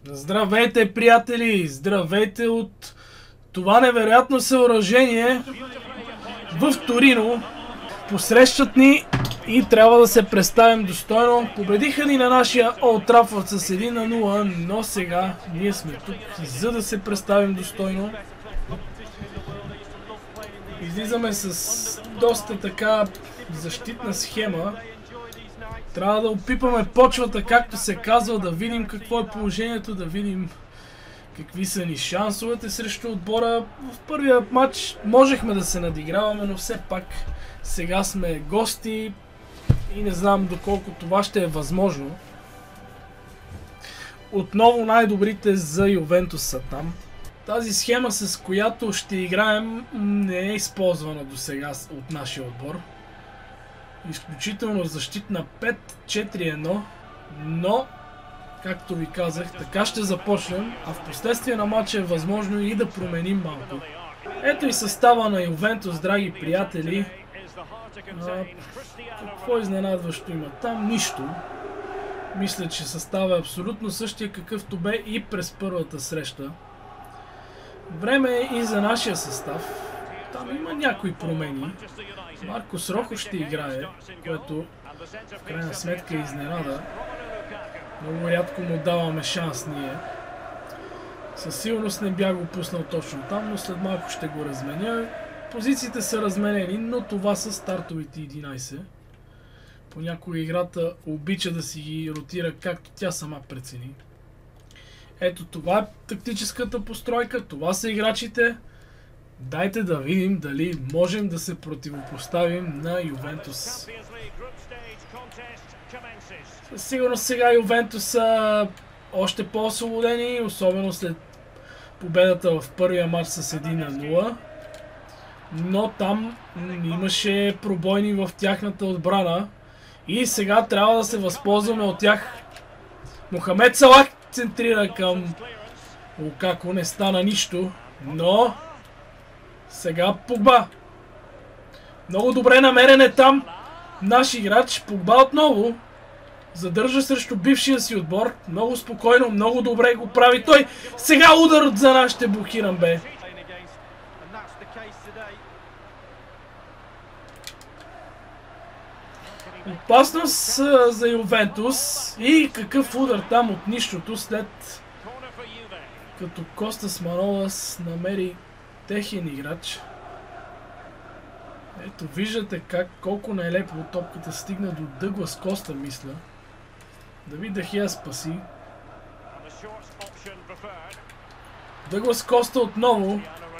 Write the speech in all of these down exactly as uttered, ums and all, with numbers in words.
Здравейте, приятели! Здравейте от това невероятно съоръжение в Торино. Посрещат ни и трябва да се представим достойно. Победиха ни на нашия Олд Трафорд с едно на нула, но сега ние сме тук, за да се представим достойно. Излизаме с доста така защитна схема. Трябва да опипаме почвата, както се казва, да видим какво е положението, да видим какви са ни шансовете срещу отбора. В първия матч можехме да се надиграваме, но все пак сега сме гости и не знам доколко това ще е възможно. Отново най-добрите за Ювентус са там. Тази схема, с която ще играем, не е използвана до сега от нашия отбор. Изключително защитна пет четири едно, но, както ви казах, така ще започнем, а в последствие на матча е възможно и да променим малко. Ето и състава на Ювентус, драги приятели. А, какво изненадващо има там? Нищо. Мисля, че състава е абсолютно същия, какъвто бе и през първата среща. Време е и за нашия състав. Там има някои промени. Маркос Рохо ще играе, което в крайна сметка е изненада. Много рядко му даваме шанс ние. Със сигурност не бях го пуснал точно там, но след малко ще го разменя. Позициите са разменени, но това са стартовите единайсет. Понякога играта обича да си ги ротира както тя сама прецени. Ето това е тактическата постройка, това са играчите. Дайте да видим дали можем да се противопоставим на Ювентус. Със сигурност сега Ювентус са още по-освободени, особено след победата в първия матч с едно на нула. Но там имаше пробойни в тяхната отбрана и сега трябва да се възползваме от тях. Мохамед Салах центрира към Лукако, не стана нищо, но сега Погба. Много добре намерен е там наш играч. Погба отново задържа срещу бившия си отбор. Много спокойно, много добре го прави той. Сега удар за нас ще блокирам, бе. Опасност за Ювентус и какъв удар там от нищото, след като Костас Манолас намери техен играч. Ето виждате как колко нелепо топката стигна до Дъглас Коста, мисля. Давид Де Хея спаси. Дъглас Коста отново.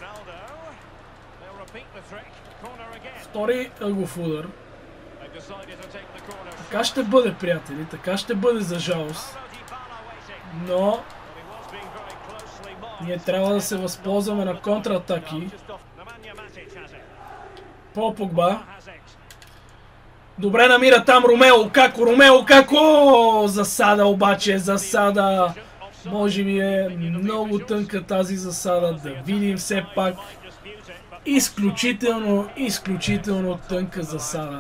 Втори ъгов удар. Така ще бъде, приятели, така ще бъде за жалост. Но ние трябва да се възползваме на контратаки. Пол Погба. Добре намира там Ромео Лукако. Ромео Лукако! Засада обаче, засада. Може би е много тънка тази засада. Да видим все пак. Изключително, изключително тънка засада.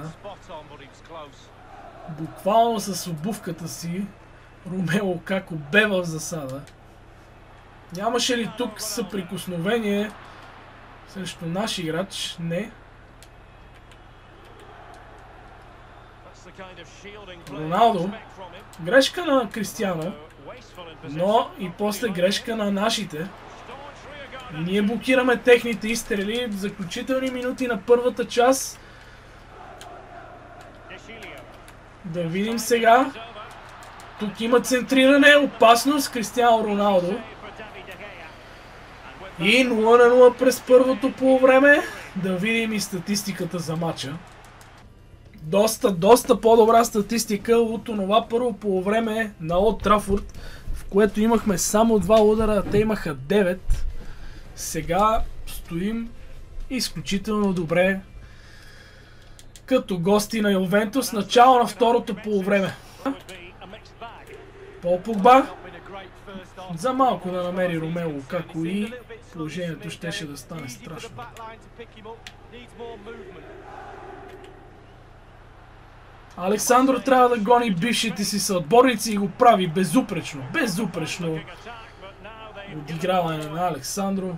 Буквално с обувката си Ромео Лукако бе в засада. Нямаше ли тук съприкосновение срещу наш играч? Не. Роналдо. Грешка на Кристиано. Но и после грешка на нашите. И ние блокираме техните изстрели в заключителни минути на първата част. Да видим сега. Тук има центриране, опасност. Кристиано Роналдо. И нула на нула през първото полувреме. Да видим и статистиката за матча. Доста, доста по-добра статистика от това първо полувреме на Олд Трафорд, в което имахме само два удара, а те имаха девет. Сега стоим изключително добре като гости на Ювентус. Начало на второто полувреме. Пол Погба. За малко да намери Ромео Лукако и положението щеше да стане страшно. Александро трябва да гони бившите си съотборници и го прави безупречно. Безупречно отиграване на Александро.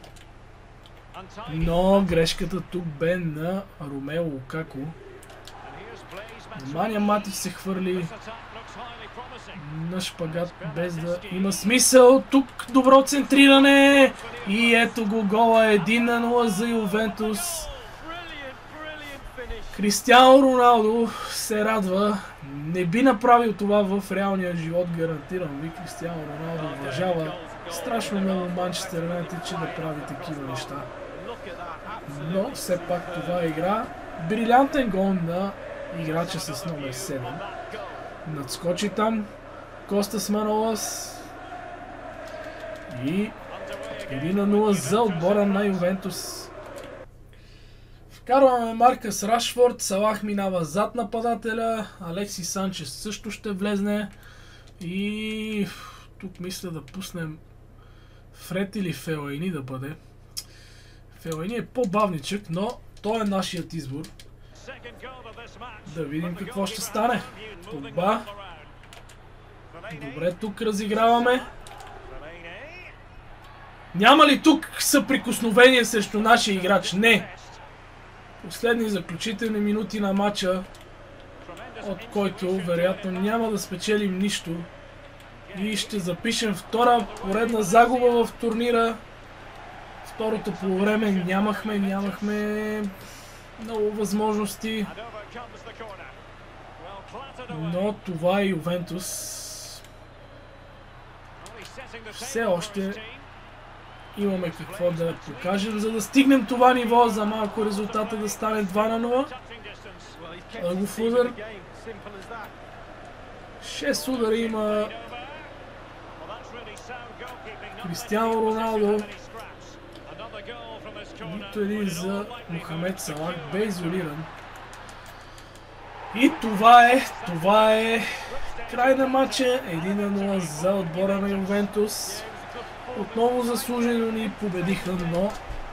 Но грешката тук бе на Ромело Лукако. Немanja Matic се хвърли на шпагат без да има смисъл. Тук добро центриране. И ето го гола. едно на нула за Ювентус. Кристиано Роналдо се радва. Не би направил това в реалния живот, гарантирам ви. Кристиано Роналдо уважава страшно много Манчестър Юнайтед, че да прави такива неща. Но все пак това е игра. Брилянтен гол на играча с номер седем. Надскочи там Костас Манолас. И едно на нула за отбора на Ювентус. Вкарваме Маркъс Рашфорд, Салах минава зад нападателя, Алекси Санчес също ще влезне и тук мисля да пуснем Фред или Фелайни да бъде. Фелайни е по-бавничък, но той е нашият избор. Да видим какво ще стане. Погба. Добре, тук разиграваме. Няма ли тук съприкосновение срещу нашия играч? Не! Последни заключителни минути на матча, от който вероятно няма да спечелим нищо. И ще запишем втора поредна загуба в турнира. Второто полувреме нямахме, нямахме много възможности. Но това е Ювентус. Все още имаме какво да покажем, за да стигнем това ниво, за малко резултата да стане два на нула. Ъгов удар. шест удара има Кристиано Роналдо. Нито един за Мохамед Салах. Бе изолиран. И това е, това е край на матча. едно на нула за отбора на Ювентус. Отново заслужено ни победиха, но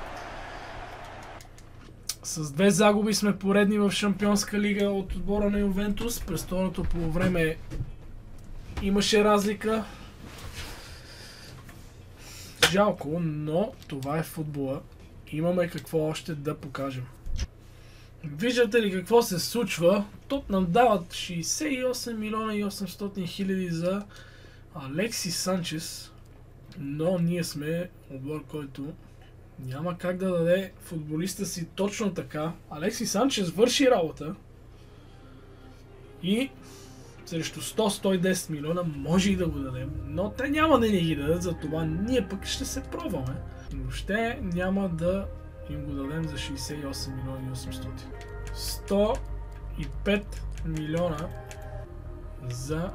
с две загуби сме поредни в Шампионска лига от отбора на Ювентус. През второто полувреме имаше разлика. Жалко, но това е футбола. Имаме какво още да покажем. Виждате ли какво се случва? Тук нам дават шейсет и осем милиона и осемстотин хиляди за Алекси Санчес. Но ние сме отбор, който няма как да даде футболиста си точно така. Алекси Санчес върши работа. И срещу сто до сто и десет милиона може и да го дадем. Но те няма да ни ги дадат, затова ние пък ще се пробваме. Но въобще няма да им го дадем за шейсет и осем милиона и осемстотин. сто и пет милиона за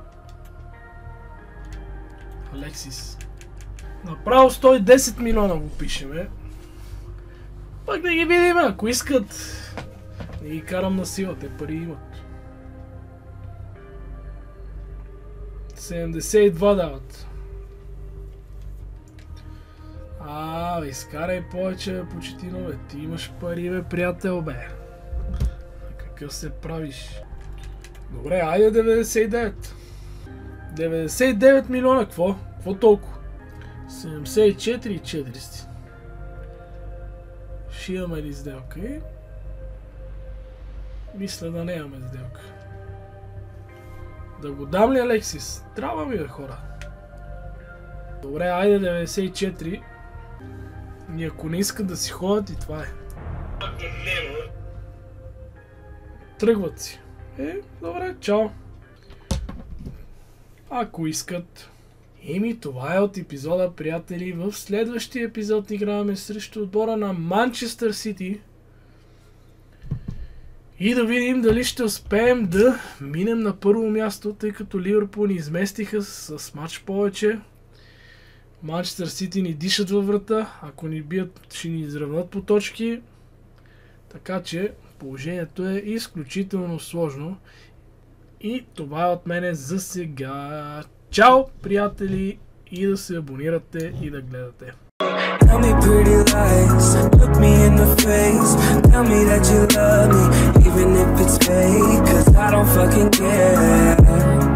Алексис. Направо сто и десет милиона го пишеме. Пък да ги видим, ако искат. Не ги карам на сила, те пари имат. седемдесет и два дават. А, изкарай повече, бе, почетино, бе. Ти имаш пари, бе, приятел, бе. Какъв се правиш? Добре, айде деветдесет и девет. деветдесет и девет милиона, какво? Какво толкова? седемдесет и четири и четиристотин. Ще имаме ли сделка? Мисля да не имаме сделка. Да го дам ли Алексис? Трябва ми, бе, хора. Добре, айде деветдесет и четири. И ако не искат да си ходят, и това е. Тръгват си. Е, добре, чао. Ако искат. Еми, това е от епизода, приятели. В следващия епизод играваме срещу отбора на Манчестър Сити. И да видим дали ще успеем да минем на първо място, тъй като Ливърпул ни изместиха с матч повече. Манчестър Сити ни дишат във врата. Ако ни бият, ще ни изравнат по точки. Така че положението е изключително сложно. И това е от мене за сега. Чао, приятели, и да се абонирате и да гледате. Tell me pretty lies, look me in the face. Tell me that you love me, even if it's fake, cause I don't fucking care.